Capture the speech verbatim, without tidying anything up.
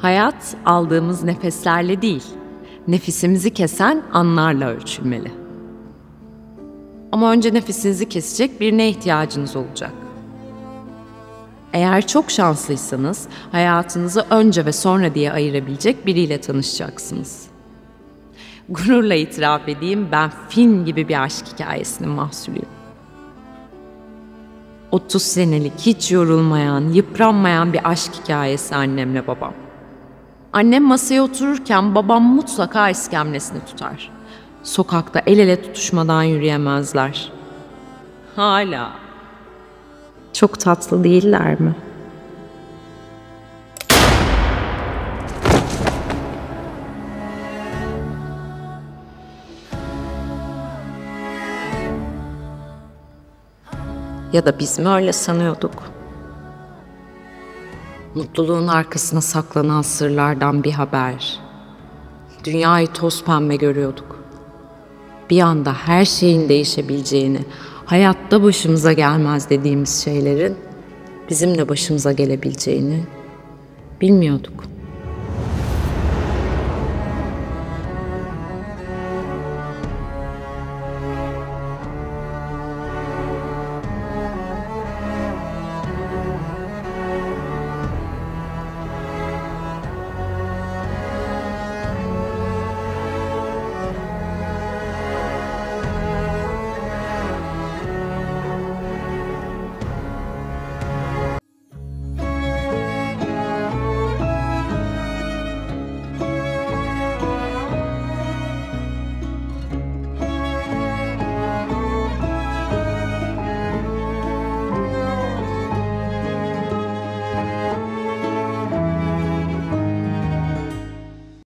Hayat aldığımız nefeslerle değil, nefesimizi kesen anlarla ölçülmeli. Ama önce nefesinizi kesecek birine ihtiyacınız olacak. Eğer çok şanslıysanız hayatınızı önce ve sonra diye ayırabilecek biriyle tanışacaksınız. Gururla itiraf edeyim, ben film gibi bir aşk hikayesinin mahsulüyüm. otuz senelik, hiç yorulmayan, yıpranmayan bir aşk hikayesi annemle babam. Annem masaya otururken babam mutlaka iskemlesini tutar. Sokakta el ele tutuşmadan yürüyemezler. Hala. Çok tatlı değiller mi? Ya da biz mi öyle sanıyorduk? Mutluluğun arkasına saklanan sırlardan bir haber. Dünyayı toz pembe görüyorduk. Bir anda her şeyin değişebileceğini, hayatta başımıza gelmez dediğimiz şeylerin bizim de başımıza gelebileceğini bilmiyorduk.